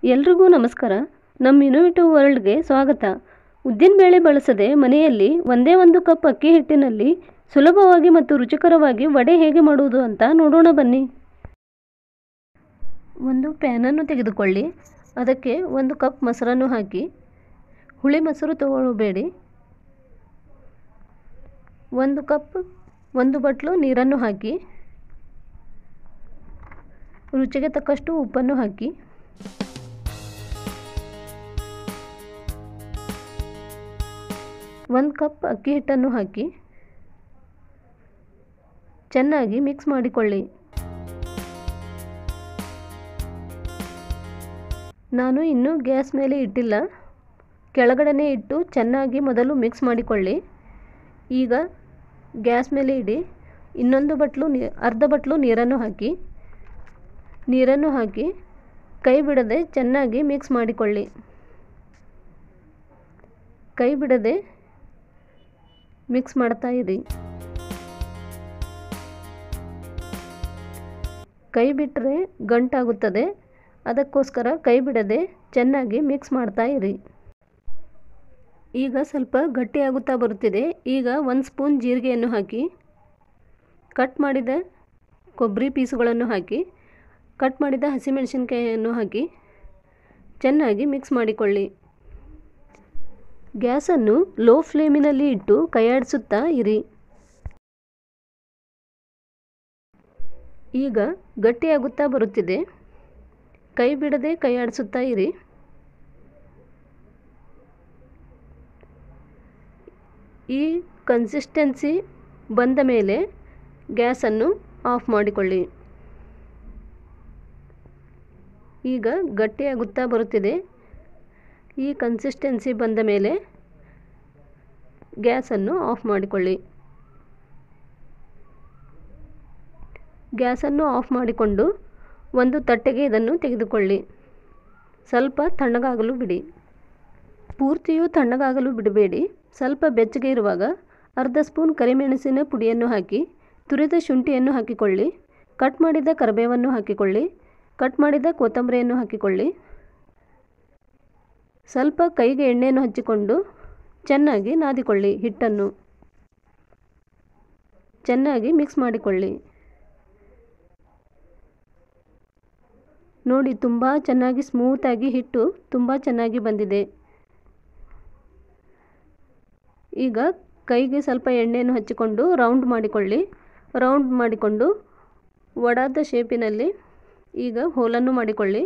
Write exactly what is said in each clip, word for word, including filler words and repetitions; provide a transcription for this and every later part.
ಎಲ್ರಿಗೂ ನಮಸ್ಕಾರ. ನಮ್ಮ ಇನೋವೇಟಿವ್ ವರ್ಲ್ಡ್ಗೆ ಸ್ವಾಗತ. ಉದ್ದಿನ ಬೇಳೆ ಬಳಸದೆ ಮನೆಯಲ್ಲಿ ಒಂದೇ ಒಂದು ಕಪ್ ಅಕ್ಕಿ ಹಿಟ್ಟಿನಲ್ಲಿ ಸುಲಭವಾಗಿ ಮತ್ತು ರುಚಿಕರವಾಗಿ ವಡೆ ಹೇಗೆ ಮಾಡುವುದು ಅಂತ ನೋಡೋಣ ಬನ್ನಿ. ಒಂದು ಪ್ಯಾನನ್ನು ತೆಗೆದುಕೊಳ್ಳಿ. ಅದಕ್ಕೆ ಒಂದು ಕಪ್ ಮೊಸರನ್ನು ಹಾಕಿ. ಹುಳಿ ಮೊಸರು ತಗೊಳ್ಳಬೇಡಿ. ಒಂದು ಕಪ್ ಒಂದು ಬಟ್ಲು ನೀರನ್ನು ಹಾಕಿ. ರುಚಿಗೆ ತಕ್ಕಷ್ಟು ಉಪ್ಪನ್ನು ಹಾಕಿ. ಒಂದು ಕಪ್ ಅಕ್ಕಿ ಹಿಟ್ಟನ್ನು ಹಾಕಿ ಚೆನ್ನಾಗಿ ಮಿಕ್ಸ್ ಮಾಡಿಕೊಳ್ಳಿ. ನಾನು ಇನ್ನೂ ಗ್ಯಾಸ್ ಮೇಲೆ ಇಟ್ಟಿಲ್ಲ, ಕೆಳಗಡೆನೇ ಇಟ್ಟು ಚೆನ್ನಾಗಿ ಮೊದಲು ಮಿಕ್ಸ್ ಮಾಡಿಕೊಳ್ಳಿ. ಈಗ ಗ್ಯಾಸ್ ಮೇಲೆ ಇಡಿ. ಇನ್ನೊಂದು ಬಟ್ಲು ನೀ ಅರ್ಧ ಬಟ್ಲು ನೀರನ್ನು ಹಾಕಿ. ನೀರನ್ನು ಹಾಕಿ ಕೈ ಬಿಡದೆ ಚೆನ್ನಾಗಿ ಮಿಕ್ಸ್ ಮಾಡಿಕೊಳ್ಳಿ. ಕೈ ಬಿಡದೆ ಮಿಕ್ಸ್ ಮಾಡ್ತಾ ಇರಿ. ಕೈ ಬಿಟ್ಟರೆ ಗಂಟಾಗುತ್ತದೆ, ಅದಕ್ಕೋಸ್ಕರ ಕೈ ಬಿಡದೆ ಚೆನ್ನಾಗಿ ಮಿಕ್ಸ್ ಮಾಡ್ತಾ ಇರಿ. ಈಗ ಸ್ವಲ್ಪ ಗಟ್ಟಿಯಾಗುತ್ತಾ ಬರುತ್ತಿದೆ. ಈಗ ಒಂದು ಸ್ಪೂನ್ ಜೀರಿಗೆಯನ್ನು ಹಾಕಿ. ಕಟ್ ಮಾಡಿದ ಕೊಬ್ಬರಿ ಪೀಸುಗಳನ್ನು ಹಾಕಿ. ಕಟ್ ಮಾಡಿದ ಹಸಿಮೆಣಸಿನಕಾಯಿಯನ್ನು ಹಾಕಿ ಚೆನ್ನಾಗಿ ಮಿಕ್ಸ್ ಮಾಡಿಕೊಳ್ಳಿ. ಗ್ಯಾಸನ್ನು ಲೋ ಫ್ಲೇಮಿನಲ್ಲಿ ಇಟ್ಟು ಕೈಯಾಡಿಸುತ್ತಾ ಇರಿ. ಈಗ ಗಟ್ಟಿಯಾಗುತ್ತಾ ಬರುತ್ತಿದೆ. ಕೈ ಬಿಡದೆ ಕೈಯಾಡಿಸುತ್ತಾ ಇರಿ. ಈ ಕನ್ಸಿಸ್ಟೆನ್ಸಿ ಬಂದ ಮೇಲೆ ಗ್ಯಾಸನ್ನು ಆಫ್ ಮಾಡಿಕೊಳ್ಳಿ. ಈಗ ಗಟ್ಟಿಯಾಗುತ್ತಾ ಬರುತ್ತಿದೆ. ಈ ಕನ್ಸಿಸ್ಟೆನ್ಸಿ ಬಂದ ಮೇಲೆ ಗ್ಯಾಸನ್ನು ಆಫ್ ಮಾಡಿಕೊಳ್ಳಿ. ಗ್ಯಾಸನ್ನು ಆಫ್ ಮಾಡಿಕೊಂಡು ಒಂದು ತಟ್ಟೆಗೆ ಇದನ್ನು ತೆಗೆದುಕೊಳ್ಳಿ. ಸ್ವಲ್ಪ ತಣ್ಣಗಾಗಲು ಬಿಡಿ. ಪೂರ್ತಿಯೂ ತಣ್ಣಗಾಗಲು ಬಿಡಬೇಡಿ. ಸ್ವಲ್ಪ ಬೆಚ್ಚಗೆ ಇರುವಾಗ ಅರ್ಧ ಸ್ಪೂನ್ ಕರಿಮೆಣಸಿನ ಪುಡಿಯನ್ನು ಹಾಕಿ. ತುರಿದ ಶುಂಠಿಯನ್ನು ಹಾಕಿಕೊಳ್ಳಿ. ಕಟ್ ಮಾಡಿದ ಕರಿಬೇವನ್ನು ಹಾಕಿಕೊಳ್ಳಿ. ಕಟ್ ಮಾಡಿದ ಕೊತ್ತಂಬರಿಯನ್ನು ಹಾಕಿಕೊಳ್ಳಿ. ಸ್ವಲ್ಪ ಕೈಗೆ ಎಣ್ಣೆಯನ್ನು ಹಚ್ಚಿಕೊಂಡು ಚೆನ್ನಾಗಿ ನಾದಿಕೊಳ್ಳಿ. ಹಿಟ್ಟನ್ನು ಚೆನ್ನಾಗಿ ಮಿಕ್ಸ್ ಮಾಡಿಕೊಳ್ಳಿ. ನೋಡಿ, ತುಂಬ ಚೆನ್ನಾಗಿ ಸ್ಮೂತಾಗಿ ಹಿಟ್ಟು ತುಂಬ ಚೆನ್ನಾಗಿ ಬಂದಿದೆ. ಈಗ ಕೈಗೆ ಸ್ವಲ್ಪ ಎಣ್ಣೆಯನ್ನು ಹಚ್ಚಿಕೊಂಡು ರೌಂಡ್ ಮಾಡಿಕೊಳ್ಳಿ. ರೌಂಡ್ ಮಾಡಿಕೊಂಡು ವಡಾದ ಶೇಪಿನಲ್ಲಿ ಈಗ ಹೋಲನ್ನು ಮಾಡಿಕೊಳ್ಳಿ.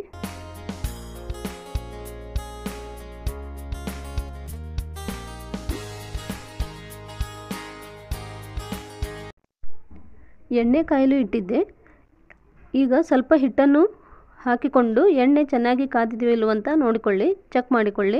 ಎಣ್ಣೆ ಕಾಯಲು ಇಟ್ಟಿದ್ದೆ. ಈಗ ಸ್ವಲ್ಪ ಹಿಟ್ಟನ್ನು ಹಾಕಿಕೊಂಡು ಎಣ್ಣೆ ಚೆನ್ನಾಗಿ ಕಾದಿದೆಯೋ ಇಲ್ಲವೋ ಅಂತ ನೋಡಿಕೊಳ್ಳಿ, ಚೆಕ್ ಮಾಡಿಕೊಳ್ಳಿ.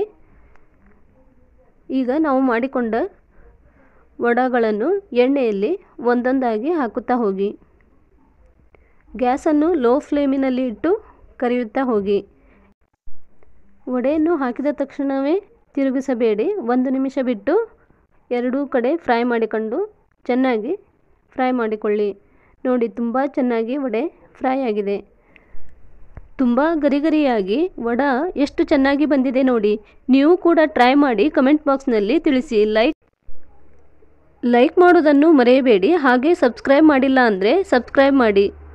ಈಗ ನಾವು ಮಾಡಿಕೊಂಡ ವಡಗಳನ್ನು ಎಣ್ಣೆಯಲ್ಲಿ ಒಂದೊಂದಾಗಿ ಹಾಕುತ್ತಾ ಹೋಗಿ. ಗ್ಯಾಸನ್ನು ಲೋ ಫ್ಲೇಮಿನಲ್ಲಿ ಇಟ್ಟು ಕರಿಯುತ್ತಾ ಹೋಗಿ. ವಡೆಯನ್ನು ಹಾಕಿದ ತಕ್ಷಣವೇ ತಿರುಗಿಸಬೇಡಿ. ಒಂದು ನಿಮಿಷ ಬಿಟ್ಟು ಎರಡೂ ಕಡೆ ಫ್ರೈ ಮಾಡಿಕೊಂಡು ಚೆನ್ನಾಗಿ ಫ್ರೈ ಮಾಡಿಕೊಳ್ಳಿ. ನೋಡಿ, ತುಂಬ ಚೆನ್ನಾಗಿ ವಡೆ ಫ್ರೈ ಆಗಿದೆ. ತುಂಬ ಗರಿ ಗರಿಯಾಗಿ ವಡ ಎಷ್ಟು ಚೆನ್ನಾಗಿ ಬಂದಿದೆ ನೋಡಿ. ನೀವು ಕೂಡ ಟ್ರೈ ಮಾಡಿ ಕಮೆಂಟ್ ಬಾಕ್ಸ್ನಲ್ಲಿ ತಿಳಿಸಿ. ಲೈಕ್ ಲೈಕ್ ಮಾಡೋದನ್ನು ಮರೆಯಬೇಡಿ. ಹಾಗೆ ಸಬ್ಸ್ಕ್ರೈಬ್ ಮಾಡಿಲ್ಲ ಅಂದರೆ ಸಬ್ಸ್ಕ್ರೈಬ್ ಮಾಡಿ.